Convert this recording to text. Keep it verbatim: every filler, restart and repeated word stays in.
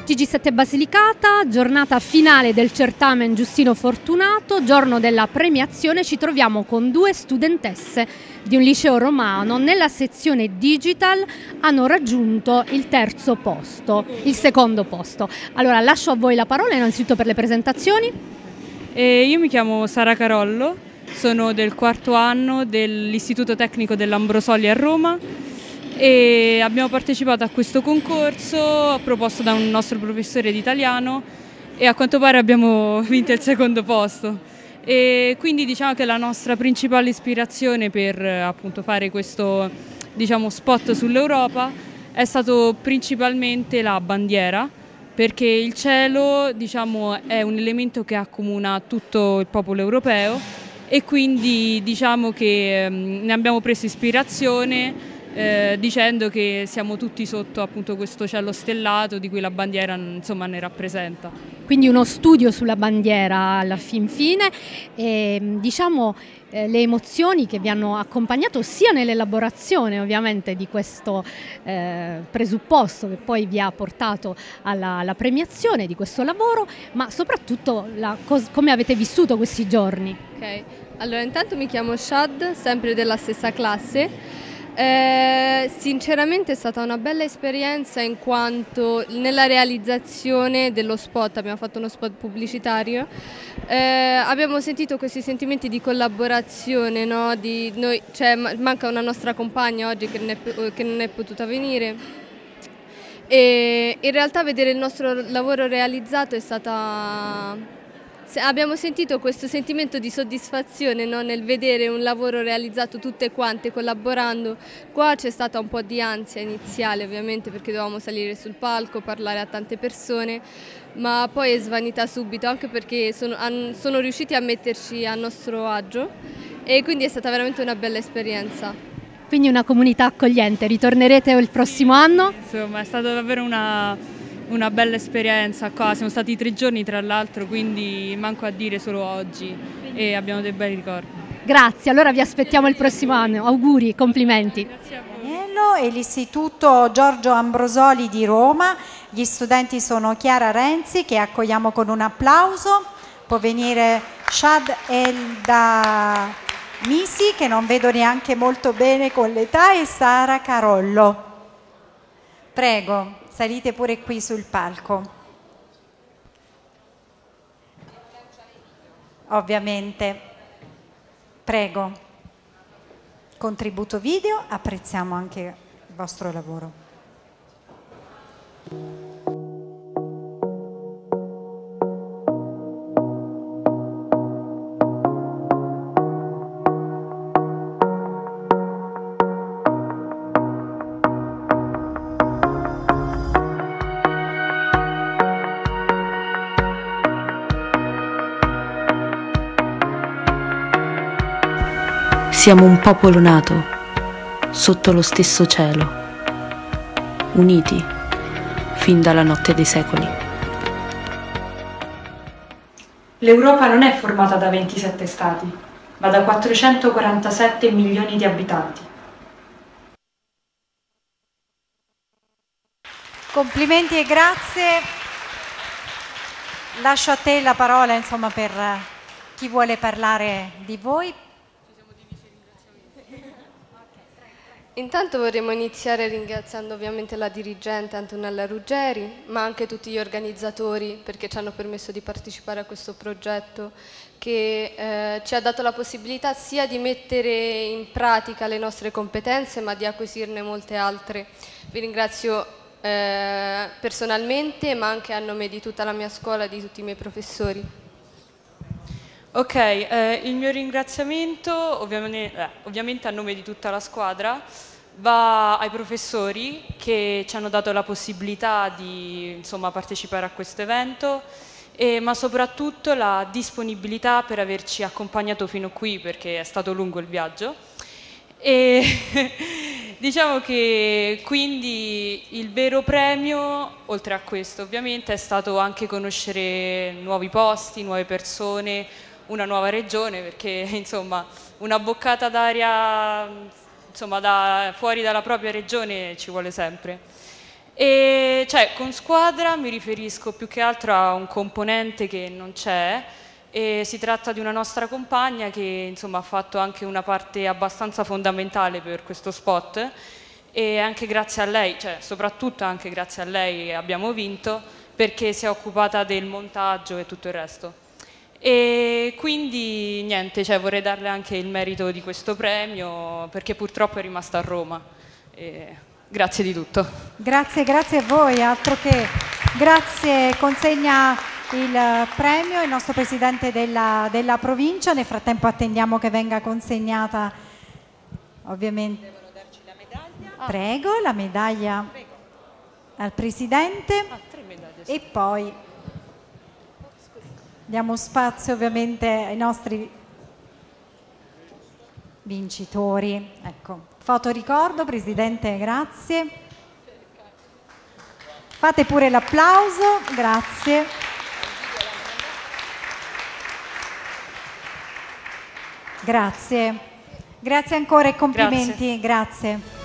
T G sette Basilicata, giornata finale del certamen Giustino Fortunato, giorno della premiazione. Ci troviamo con due studentesse di un liceo romano. Nella sezione digital hanno raggiunto il terzo posto, il secondo posto. Allora lascio a voi la parola innanzitutto per le presentazioni. E io mi chiamo Sara Carollo, sono del quarto anno dell'Istituto Tecnico dell'Ambrosoli a Roma e abbiamo partecipato a questo concorso proposto da un nostro professore di italiano e a quanto pare abbiamo vinto il secondo posto. E quindi diciamo che la nostra principale ispirazione per appunto fare questo, diciamo, spot sull'Europa è stato principalmente la bandiera, perché il cielo, diciamo, è un elemento che accomuna tutto il popolo europeo e quindi diciamo che um, ne abbiamo preso ispirazione eh, dicendo che siamo tutti sotto appunto questo cielo stellato di cui la bandiera, insomma, ne rappresenta. Quindi uno studio sulla bandiera alla fin fine e diciamo eh, le emozioni che vi hanno accompagnato sia nell'elaborazione ovviamente di questo eh, presupposto che poi vi ha portato alla, alla premiazione di questo lavoro, ma soprattutto la, come avete vissuto questi giorni. Ok, allora intanto mi chiamo Shad, sempre della stessa classe. Eh, sinceramente è stata una bella esperienza in quanto nella realizzazione dello spot, abbiamo fatto uno spot pubblicitario, eh, abbiamo sentito questi sentimenti di collaborazione, no? Di noi, cioè, manca una nostra compagna oggi che non è, che non è potuta venire e in realtà vedere il nostro lavoro realizzato è stata... Abbiamo sentito questo sentimento di soddisfazione, no? Nel vedere un lavoro realizzato tutte quante collaborando. Qua c'è stata un po' di ansia iniziale ovviamente perché dovevamo salire sul palco, parlare a tante persone, ma poi è svanita subito anche perché sono, han, sono riusciti a metterci a nostro agio e quindi è stata veramente una bella esperienza. Quindi una comunità accogliente, ritornerete il prossimo anno? Insomma, è stata davvero una... una bella esperienza qua, siamo stati tre giorni tra l'altro, quindi manco a dire solo oggi e abbiamo dei bei ricordi. Grazie, allora vi aspettiamo il prossimo anno, auguri, complimenti. Grazie a voi. E l'Istituto Giorgio Ambrosoli di Roma, gli studenti sono Chiara Renzi che accogliamo con un applauso, può venire Shad Elda Misi che non vedo neanche molto bene con l'età e Sara Carollo. Prego. Salite pure qui sul palco. Ovviamente. Prego. Contributo video, apprezziamo anche il vostro lavoro. Siamo un popolo nato sotto lo stesso cielo, uniti fin dalla notte dei secoli. L'Europa non è formata da ventisette stati, ma da quattrocentoquarantasette milioni di abitanti. Complimenti e grazie. Lascio a te la parola, insomma, per chi vuole parlare di voi. Intanto vorremmo iniziare ringraziando ovviamente la dirigente Antonella Ruggeri, ma anche tutti gli organizzatori perché ci hanno permesso di partecipare a questo progetto che eh, ci ha dato la possibilità sia di mettere in pratica le nostre competenze ma di acquisirne molte altre. Vi ringrazio eh, personalmente ma anche a nome di tutta la mia scuola e di tutti i miei professori. Ok, eh, il mio ringraziamento ovviamente, eh, ovviamente a nome di tutta la squadra va ai professori che ci hanno dato la possibilità di, insomma, partecipare a questo evento e, ma soprattutto la disponibilità per averci accompagnato fino qui perché è stato lungo il viaggio e diciamo che quindi il vero premio oltre a questo ovviamente è stato anche conoscere nuovi posti, nuove persone, una nuova regione perché insomma una boccata d'aria insomma da fuori dalla propria regione ci vuole sempre E cioè, con squadra mi riferisco più che altro a un componente che non c'è, e si tratta di una nostra compagna che insomma ha fatto anche una parte abbastanza fondamentale per questo spot, e anche grazie a lei, cioè soprattutto anche grazie a lei abbiamo vinto, perché si è occupata del montaggio e tutto il resto. E quindi niente, cioè, vorrei darle anche il merito di questo premio, perché purtroppo è rimasta a Roma. E grazie di tutto. Grazie, grazie a voi, altro che grazie, consegna il premio il nostro presidente della, della provincia. Nel frattempo attendiamo che venga consegnata ovviamente. Devono darci la medaglia. Prego, la medaglia. Prego. Al presidente. Ah, tre medaglie, sì. E poi diamo spazio ovviamente ai nostri vincitori. Ecco. Fotoricordo, presidente, grazie. Fate pure l'applauso, grazie. Grazie. Grazie ancora e complimenti, grazie. grazie.